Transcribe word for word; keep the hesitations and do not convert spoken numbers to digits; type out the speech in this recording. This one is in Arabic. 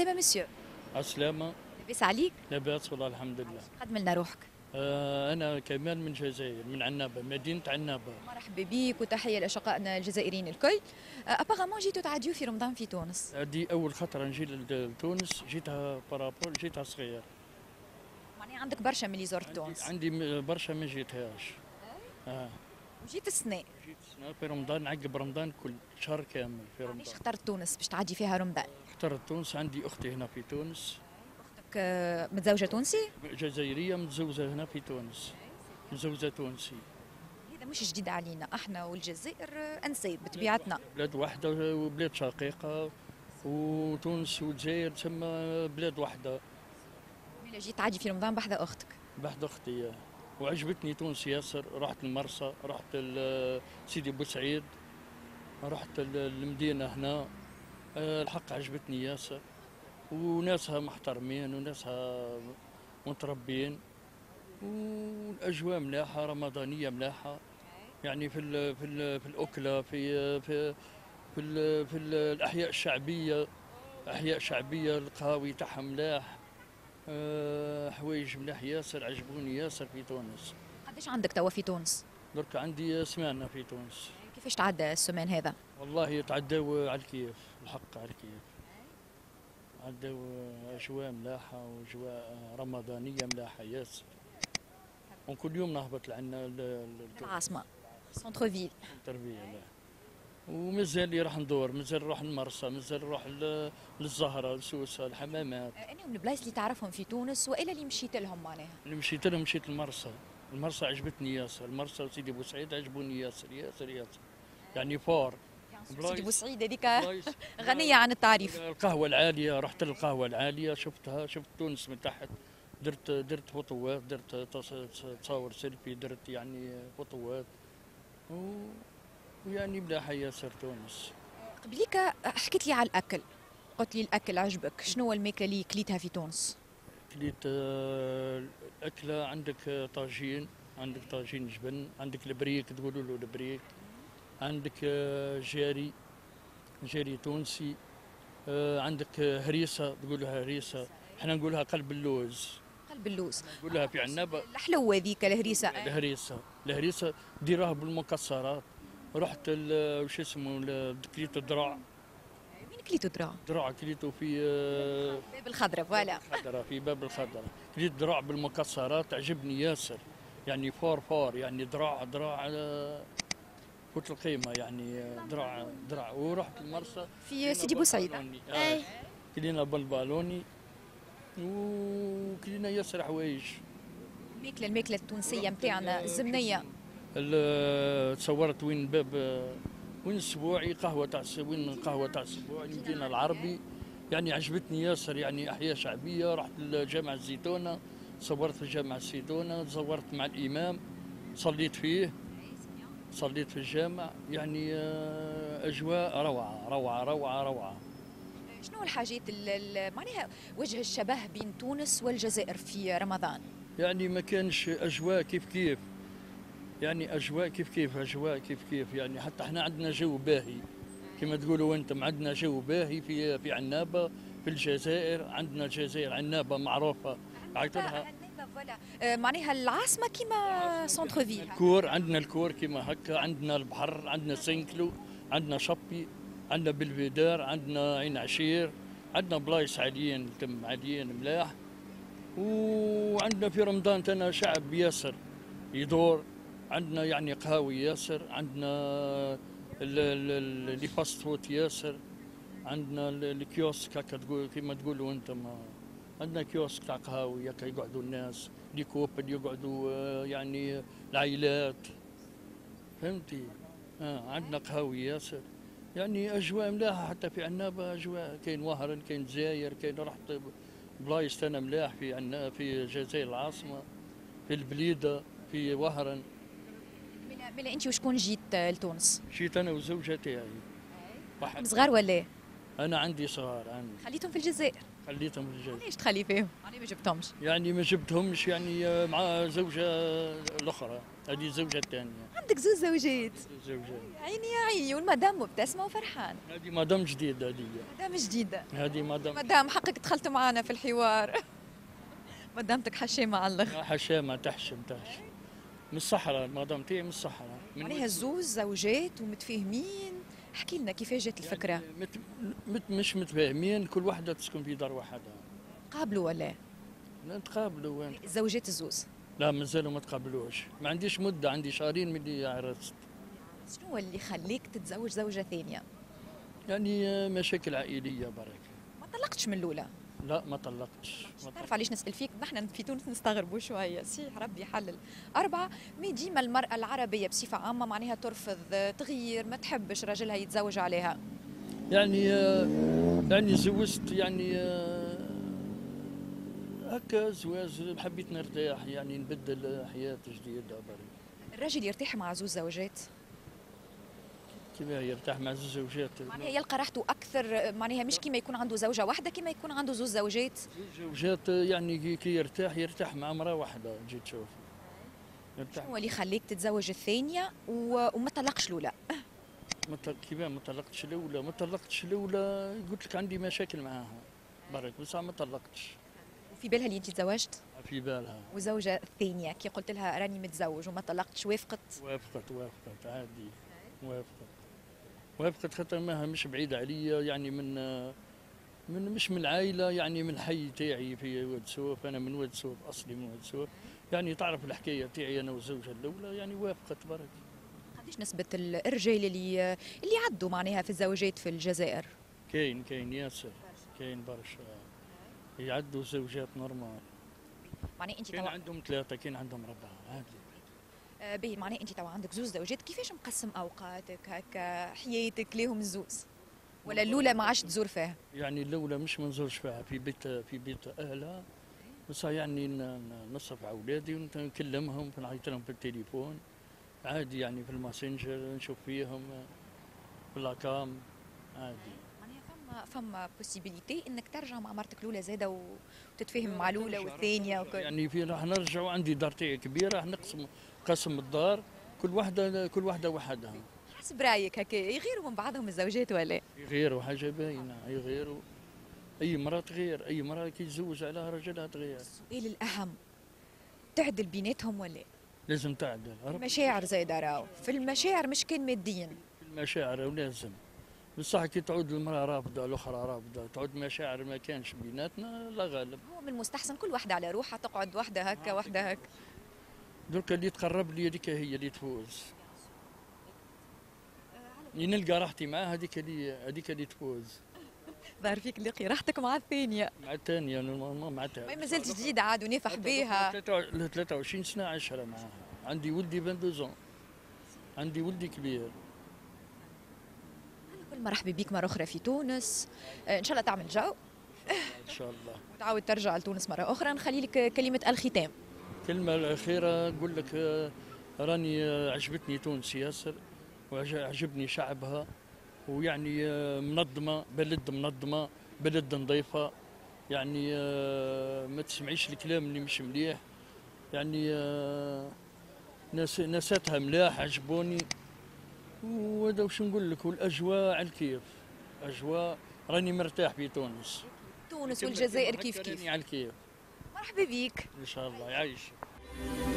عسلامة مسيو. عسلامة. لاباس عليك؟ لاباس والله الحمد لله. قدم لنا روحك. آه أنا كمال من الجزائر، من عنابة، مدينة عنابة. مرحبا بك وتحية لأشقائنا الجزائريين الكل. أبارامون جيتوا تعديوا في رمضان في تونس. هذه أول خطرة نجي لتونس، جيتها بارابول، جيتها صغير. معناها عندك برشا من اللي زرت عندي, تونس. عندي برشا ما جيتهاش. آه. وجيت السنة. جيت السنة في رمضان، عقب رمضان كل شهر كامل في رمضان. علاش اخترت تونس باش تعدي فيها رمضان؟ اخترت تونس، عندي أختي هنا في تونس. أختك متزوجة تونسي؟ جزائرية متزوجة هنا في تونس. متزوجة تونسي. هذا مش جديد علينا، احنا والجزائر انساب بطبيعتنا. بلاد واحدة وبلاد شقيقة، وتونس والجزائر تسمى بلاد واحدة. ملي جيت تعدي في رمضان بحذا اختك. بحذا اختي، وعجبتني تونس ياسر. رحت المرسى، رحت سيدي بوسعيد، رحت المدينة هنا. الحق عجبتني ياسر، وناسها محترمين وناسها متربين، والاجواء ملاحه، رمضانيه ملاحه. يعني في ال في ال في الاكله، في في في, ال في ال الاحياء الشعبيه، احياء شعبيه، القهاوي تاعها ملاح. أه حوايج ملاح ياسر، عجبوني ياسر في تونس. قداش عندك توا في تونس؟ درك عندي سمانه في تونس. كيفاش تعدى السمان هذا؟ والله يتعداو على الكيف، الحق على الكيف. عداو اجواء ملاحه واجواء رمضانيه ملاحه ياسر. وكل يوم نهبط لعنا العاصمه سونتر فيل. سونتر فيل. ومازال لي راح ندور، مازال نروح المرسى، مازال نروح للزهره، لسوسه، الحمامات. انا من البلايص اللي تعرفهم في تونس والا اللي مشيت لهم معناها؟ اللي مشيت لهم مشيت المرسى. المرسى عجبتني ياسر، المرسى وسيدي بوسعيد عجبوني ياسر ياسر ياسر. يعني فور. سيدي بوسعيد هذيك غنيه عن التعريف. القهوه العاليه، رحت للقهوه العاليه، شفتها، شفت تونس من تحت. درت درت فوطوات، درت تصاور سيلفي، درت يعني فوطوات، ويعني ملاحه ياسر تونس. قبليك حكيت لي على الاكل، قلت لي الاكل عجبك، شنو هو الماكله اللي كليتها في تونس؟ كليت الاكله، عندك طاجين، عندك طاجين جبن، عندك البريك تقولوا له البريك، عندك جاري، جاري تونسي، عندك هريسه تقولها هريسه، احنا نقولها قلب اللوز. قلب اللوز نقولها في عنابه الحلوه ذيك الهريسه. الهريسه الهريسه ديرها بالمكسرات. رحت وش اسمه كليت الدراع. وين كليتو دراع؟ دراع كليته في باب الخضراء. فوالا الخضراء، في باب الخضراء. كليت دراع بالمكسرات، عجبني ياسر. يعني فور فور، يعني دراع دراع فوت القيمه، يعني دراع دراع. ورحت المرسى في سيدي بوسعيد. اي كلينا بالبالوني، وكلينا ياسر حوايج. الماكله الماكله التونسيه نتاعنا الزمنيه. تصورت وين باب، وين السبوعي، قهوه تاع وين قهوه تاع السبوعي، المدينه العربي. يعني عجبتني ياسر، يعني احياء شعبيه. رحت لجامع الزيتونه، صورت في جامع الزيتونه، صورت مع الامام، صليت فيه، صليت في الجامع. يعني اجواء روعه روعه روعه روعه. شنو الحاجات معناها وجه الشبه بين تونس والجزائر في رمضان؟ يعني ما كانش اجواء كيف كيف، يعني اجواء كيف كيف، اجواء كيف كيف. يعني حتى احنا عندنا جو باهي كما تقولوا انتم، عندنا جو باهي في في عنابه في الجزائر. عندنا الجزائر عنابه معروفه، عيطوا لها معناها العاصمه كيما سونتر فيل. الكور، عندنا الكور كيما هكا، عندنا البحر، عندنا سينكلو، عندنا شبي، عندنا بلفيدار، عندنا عين عشير، عندنا بلايص عاليين تم عاليين ملاح. وعندنا في رمضان تنا شعب ياسر يدور. عندنا يعني قهاوي ياسر، عندنا اللي فاست فوت ياسر، عندنا الكيوسك هكا تقول كيما تقولوا انتم. عندنا كيوسك تاع قهاوي هكا يقعدوا الناس، لي كوبل يقعدوا يعني العائلات، فهمتي؟ آه عندنا قهاوي ياسر. يعني اجواء ملاحه حتى في عنابه، اجواء كاين وهران، كاين جزاير، كاين رحت بلايص انا ملاح في عنا في الجزائر العاصمه، في البليده، في وهران. ملا انت وشكون جيت لتونس؟ جيت انا والزوجه تاعي. صغار ولا؟ انا عندي صغار. عندي خليتهم في الجزائر؟ خليتهم في الجزائر. ليش تخلي فيهم؟ يعني ما جبتهمش. يعني ما جبتهمش، يعني آه، مع زوجة الأخرى، هذه الزوجة الثانية. عندك زوج زوجات. زوجة. عيني يا عيني، والمدام مبتسمة وفرحان. هذه مدام جديدة، هذه مدام جديدة. هذه مدام مدام حقك دخلت معنا في الحوار. مدامتك حشيمة على الاخر. حشامة، تحشم تحشم من الصحراء، المدام تاعي من الصحراء. من معناها الزوز زوجات ومتفاهمين. احكي لنا كيفاش جات الفكرة. يعني مت مت مش متفاهمين، كل واحدة تسكن في دار واحدة. قابلوا ولا؟ نتقابلوا وين؟ الزوجات الزوز. لا مازالوا ما تقابلوش، ما عنديش مدة، عندي شهرين من اللي عرست. شنو هو اللي خليك تتزوج زوجة ثانية؟ يعني آه، مشاكل عائلية برك. ما طلقتش من الأولى. لا ما طلقتش. ما تعرف علاش نسأل فيك؟ نحن في تونس نستغربوا شوية، سيح ربي يحلل. أربعة، مي ديما المرأة العربية بصفة عامة معناها ترفض تغيير، ما تحبش راجلها يتزوج عليها. يعني آه، يعني زوجت يعني آه، هكا زواج، حبيت نرتاح، يعني نبدل حياة جديدة برك. الراجل يرتاح مع زوج زوجات؟ كيف يرتاح مع زوج زوجات؟ معناها يلقى راحته أكثر، معناها مش كيما يكون عنده زوجة واحدة، كيما يكون عنده زوج زوجات. زوج زوجات يعني كي- كي يرتاح يرتاح مع امرأة واحدة، تجي تشوف. يرتاح. شنو هو اللي يخليك تتزوج الثانية و... وما طلقش الأولى؟ مت- كيف ما طلقتش الاولى؟ ما طلقتش الاولى، قلت لك عندي مشاكل معاها برك، بس ما طلقتش. وفي بالها اللي أنت تزوجت؟ في بالها. وزوجة الثانية كي قلت لها راني متزوج وما طلقتش وافقت؟ وافقت وافقت عادي. وافقت وافقت خاطر ماها مش بعيدة عليا، يعني من من مش من العائلة، يعني من الحي تاعي في واد سوف، أنا من واد سوف، أصلي من واد سوف، يعني تعرف الحكاية تاعي أنا والزوجة الأولى، يعني وافقت برك. قديش نسبة الرجال اللي اللي عدوا معناها في الزوجات في الجزائر؟ كاين كاين ياسر، كاين برشا يعدوا زوجات نورمال. معناها انت كاين توا عندهم ثلاثة، كاين عندهم أربعة عادي. آه، باهي، معناها انت توا عندك زوج زوجات، كيفاش مقسم اوقاتك هكا حياتك ليهم الزوز؟ ولا الاولى ما عادش تزور فيها؟ يعني الأولى مش ما نزورش فيها، في بيت في بيت أهلها، بس يعني ن- ن- نصرف على أولادي ونكلمهم، نعيط لهم في التليفون عادي، يعني في الماسنجر نشوف فيهم في الأكام عادي. معناها فما فما بوسيبيليتي انك ترجع مع مرتك الاولى زاده وتتفاهم مع الاولى والثانيه وكل. يعني في راح نرجعوا، عندي دار تاعي كبيرة، راح نقسم قسم الدار، كل واحدة كل واحدة وحدها. حسب رايك هكا يغيروا من بعضهم الزوجات ولا؟ يغيروا حاجة باينة، يغيروا. أي مرة تغير، أي مرة كي تزوج على رجلها تغير. السؤال الاهم، تعدل بيناتهم ولا؟ لازم تعدل. المشاعر زايده راهو، في المشاعر مش كان ماديا. في المشاعر ولازم، بصح كي تعود المرأة رافضة الأخرى رافضة، تعود مشاعر ما كانش بيناتنا، لا غالب. هو من المستحسن كل واحدة على روحها تقعد واحدة هكا واحدة هكا. درك اللي تقرب لي هذيك هي اللي تفوز. اللي نلقى راحتي معاه هذيك اللي هذيك اللي تفوز. ظهر فيك اللي راحتك مع الثانية. مع الثانية نورمالمون مع الثانية. ما زلت جديدة عاد ونافح بيها. ثلاثة وعشرين سنة عشرة معاها. عندي ولدي اثنين وعشرين. عندي ولدي كبير. كل مرحبا بك مرة أخرى في تونس، إن شاء الله تعمل جو. إن شاء الله. وتعاود ترجع لتونس مرة أخرى، نخلي لك كلمة الختام. الكلمة الأخيرة نقول لك آه، راني آه، عجبتني تونس ياسر، وعجبني شعبها، ويعني آه، منظمة، بلد منظمة، بلد نظيفة، يعني آه، ما تسمعيش الكلام اللي مش مليح، يعني آه، ناس ناساتها ملاح عجبوني، وهذا وش نقول لك، والاجواء على الكيف، اجواء راني مرتاح في تونس. تونس والجزائر كيف كيف. راني على الكيف. مرحبا بك. ان شاء الله يعيش.